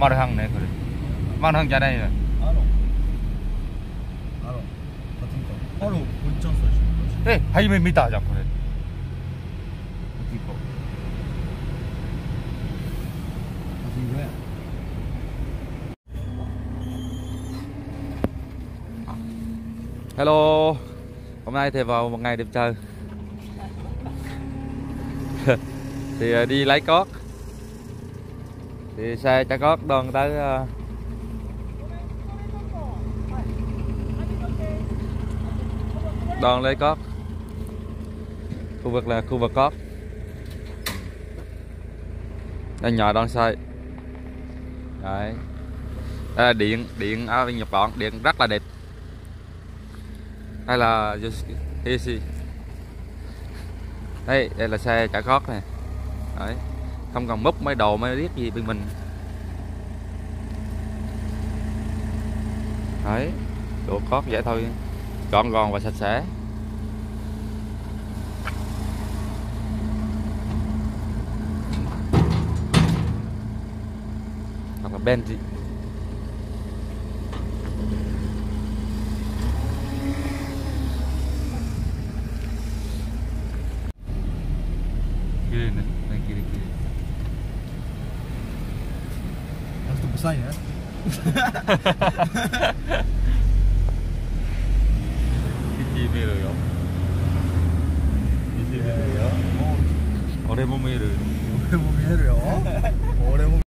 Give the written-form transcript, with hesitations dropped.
마르항네 그래. 마르항 잘해. 알아. 같은 거. 바로 본점 써주는 거지. 에, 하이메 미다 하자 그래. 이거. 같은 거야. Hello. Hôm nay thì vào một ngày đẹp trời. Thì đi lấy cót. Thì xe chở cót đoàn tới đoàn lấy cót. Khu vực là khu vực cót. Đây nhỏ đoàn xe. Đấy. Đây là điện ở Nhật Bản, điện rất là đẹp. Đây là đây là xe chở cót này. Đấy. Không cần múc mấy đồ mấy riết gì bên mình. Đấy, đồ cót vậy thôi, gọn gòn và sạch sẽ. Hoặc là Benji. Kiri nih, naik kiri. Harus besar ya. Kiriよ. Kiriよ. 俺も見える。 俺も見えるよ。俺も